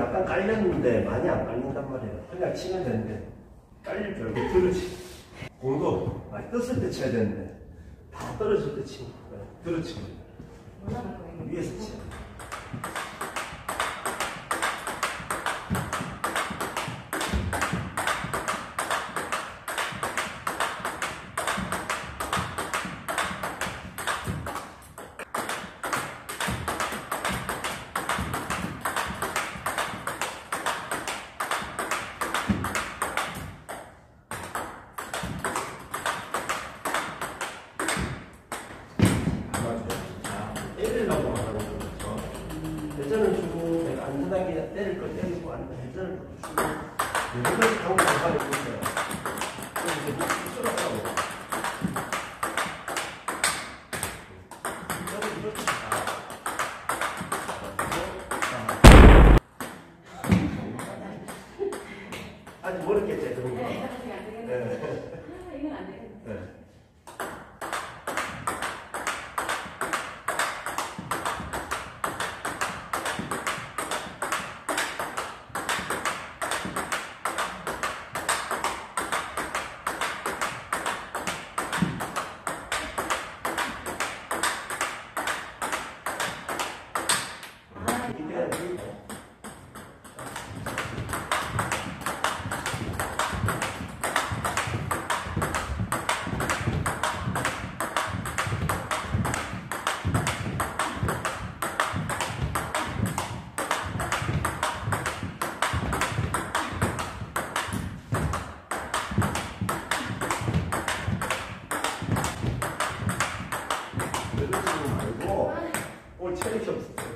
약간 깔렸는데 많이 안 깔린단 말이에요. 그냥 치면 되는데 깔릴 줄 알고 들어치. 공도 많이 떴을 때 쳐야 되는데 다 떨어질 때 치면 들어치면 위에서 치. 때리려고 하는 거죠. 회전을 주고 내가 안전하게 때릴 걸 때리고 아니면 회전을 주고 여러 가지 방법이 있어요. 그래서 이제 목 쏠았다고. 아직 모르겠지, 그런 거. 네, 안 되겠네. 이건 안 되겠네. 네. 말고 올 체력이 없었어요.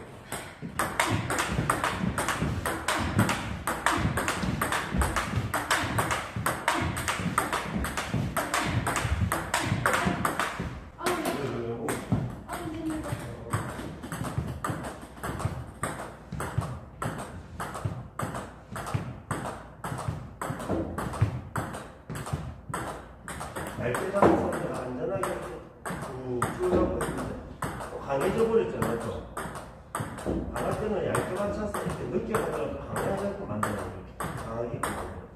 얇게 잡은 선수가 안전하게 쭉 잡고 있는데 강해져 버렸잖아요. 또 강할 때는 얇게만 찼을 때 늦게 가더라도 강하게 잡고 만들어요. 강하게.